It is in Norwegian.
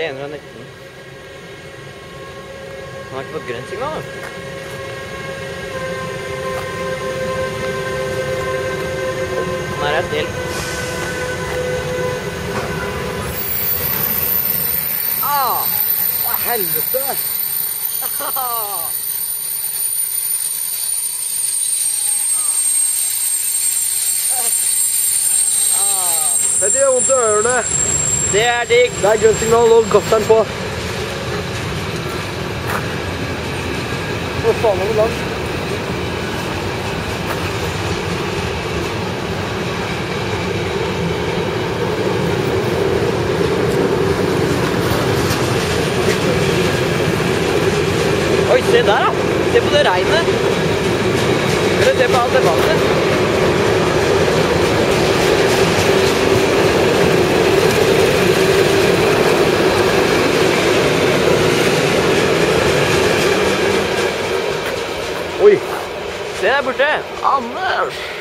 Se 119. Han har ikke fått grønt signal, da. Han er snill. Hva helvete! Det gjør vondt i ørene. Det er digg. Det er grønt signal, og gaffelen på. Hvor faen er det langt? Oi, se der da. Se på det regnet. Eller se på alt det vannet. Oi! Se der borte. Anders!